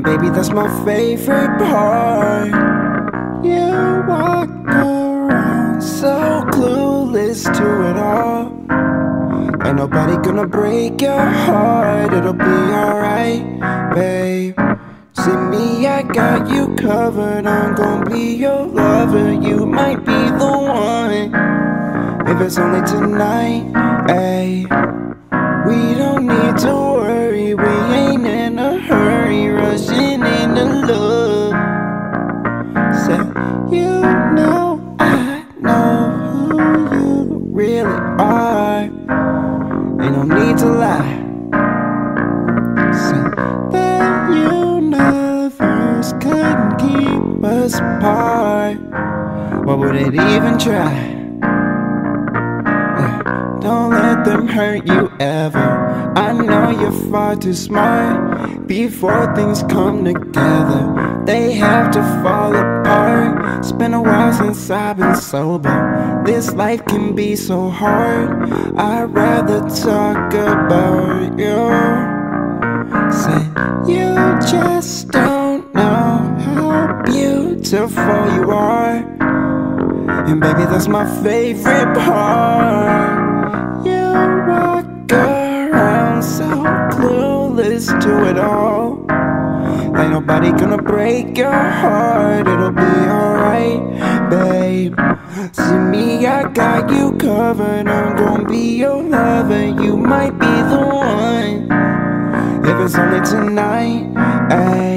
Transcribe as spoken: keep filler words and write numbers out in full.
baby, that's my favorite part. You walk around so clueless to it all. Ain't nobody gonna break your heart, it'll be alright, babe. See me, I got you covered, I'm gon' be your lover. You might be the one, if it's only tonight, ayy. We don't need to worry, we ain't in a hurry, rushing into love. Say, you know I know who you really are, ain't no need to lie. Say that universe couldn't keep us apart, why would it even try? Don't let them hurt you ever. I know you're far too smart. Before things come together, they have to fall apart. It's been a while since I've been sober. This life can be so hard. I'd rather talk about you. Say, you just don't know how beautiful you are. And baby, that's my favorite part. You walk around so clueless to it all. Ain't nobody gonna break your heart, it'll be alright, babe. See me, I got you covered, I'm gon' be your lover. You might be the one, if it's only tonight, ayy.